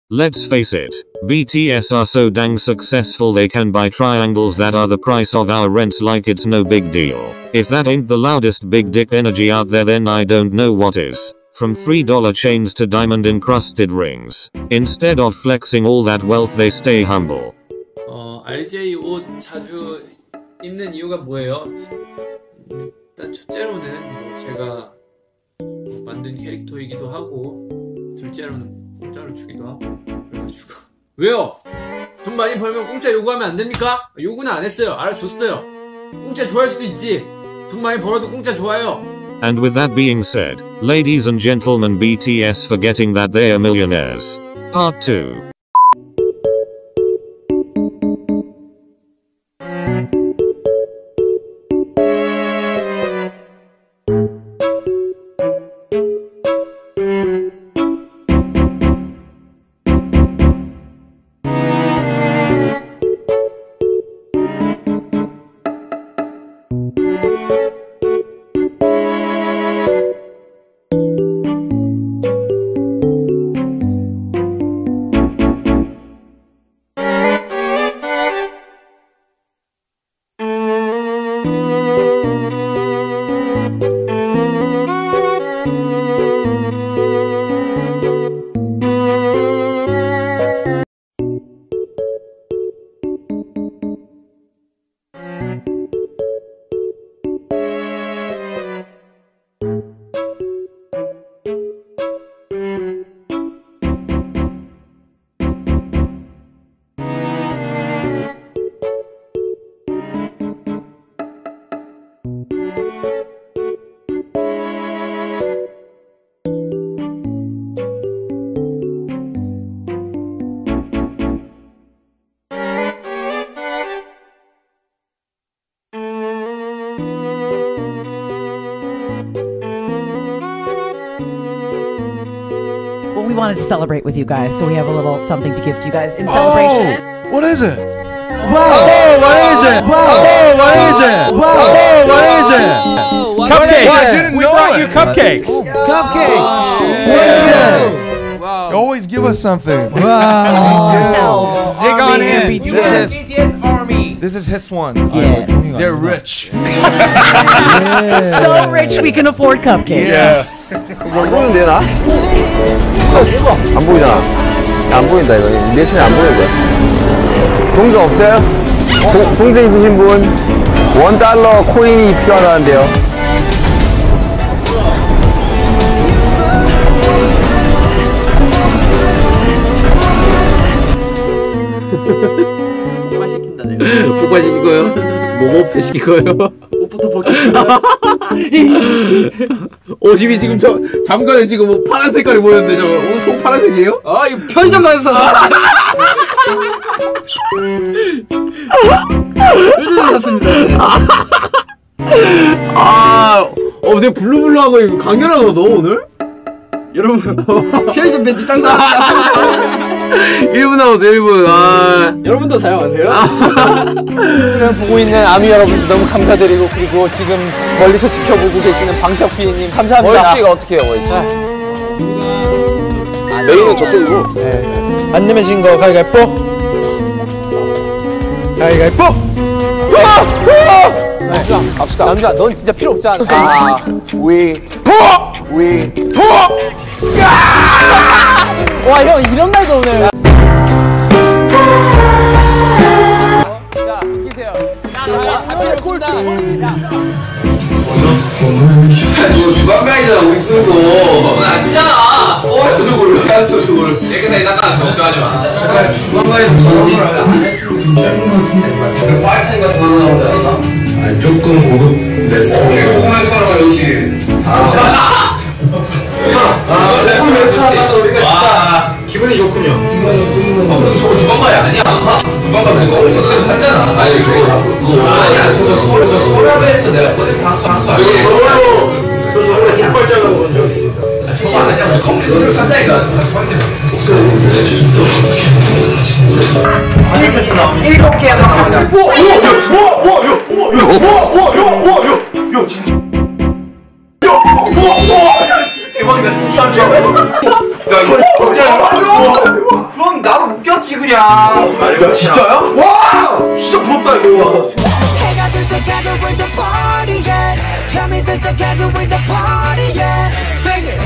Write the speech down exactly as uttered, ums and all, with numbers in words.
Let's face it, B T S are so dang successful they can buy triangles that are the price of our rent like it's no big deal. If that ain't the loudest big dick energy out there, then I don't know what is. From three dollar chains to diamond encrusted rings. Instead of flexing all that wealth they stay humble. 어, 알제이 옷 자주 입는 이유가 뭐예요? 일단 첫째로는 뭐 제가 뭐 만든 캐릭터이기도 하고, 둘째로는 공짜로 주기도 하고, 그래가지고. 왜요? 돈 많이 벌면 공짜 요구하면 안 됩니까? 요구는 안 했어요. 알아줬어요. 공짜 좋아할 수도 있지. 돈 많이 벌어도 공짜 좋아요. And with that being said, ladies and gentlemen, B T S forgetting that they are millionaires. Part two. Well, we wanted to celebrate with you guys, so we have a little something to give to you guys in celebration. Oh, what is it? Wow. Oh, what is it? Wow. Oh, what is it? Wow. Oh, what is it? Oh, cupcakes. I didn't we know brought it. you cupcakes. Oh. Cupcakes. Oh. What is it? Wow. Always give us something. Oh. Wow. Ourselves. Dig on in. B T S. This is B T S Army. This is his one. Yes. They're rich. So rich we can afford cupcakes. 안 보이는데 나? 안 보이잖아. 안 보인다 이거. 리액션이 안 보이는 거야. 동전 없어요? 도, 동전 있으신 분? 원 달러 코인이 필요하다는데요. 폭발시킨다 내가. 폭발시킨 거예요? 뭐뭐부터 시킨 거예요? 옷부터 벗긴 거야? 어, 지금 지금 저 잠깐에 지금 뭐 파란 색깔이 보였는데 저거 옷 속 파란색이에요? 아 이거 편의점 다녔어. 편의점 샀습니다. 아, 어, 되게 블루블루하고 이거 강렬하다 너 오늘? 여러분 편의점 밴드 짱 좋았어요. 일 분 남았어요. 일 분. 아, 여러분도 사용하세요? 보고 있는 아미 여러분들 너무 감사드리고, 그리고 지금 멀리서 지켜보고 계시는 방석피디님 감사합니다. 월치가 어떻게 해요, 월치? 메인은 저쪽이고. 네. 안 내면 진 거 가위가위뽀. 가위가위뽀. 남자, 갑시다. 남자, 넌 진짜 필요 없지 않아? 아, 위, 포! 위, 포! 와, 형 이런 날도 오네. 자, 끼세요. 앞에 콜트. 저 주방가이잖아 우리 쓰는 거. 안 쓰잖아. 어, 저거를 왜 안 써, 저거를. 깨끗하게 닦아서 걱정하지 마. 주방가이는 저거를 안 했으면 괜찮은 것 같은데. 파이팅 같은 거 나오지 않나? 아니, 조금 고급 레스토랑. 어, 고급 레스토랑 역시. 아, 아, 조금 레스토랑 우리가 진짜 기분이 좋군요. 아, 그럼 저거 주방가이 아니야? 주방가이 그거 어디서 샀잖아. 아니, 저거 아니야. 저거 서울, 저 서울에서 내가 어디서 한 거 한 거야. 저거 서울로, 저 서울에 뒷발자가 먹은 적 있습니다. 저거 아니야. 컴퓨터를 산다니까. 있어. 일곱 개 하나 나오냐? 와, 와, 야, 좋아, 와, 야, 와, 야, 좋아, 와, 야, 와, 야, 야, 진짜. 야, 와, 와, 야, 대박이다, 진짜. 야 이거 진짜요? 그럼 나도 웃겼지 그냥. 야 진짜요? 와 진짜 부럽다 이거. 해가 뜰 때까지 with the party, yeah. 잠이 들 때까지 with the party, yeah. Sing it.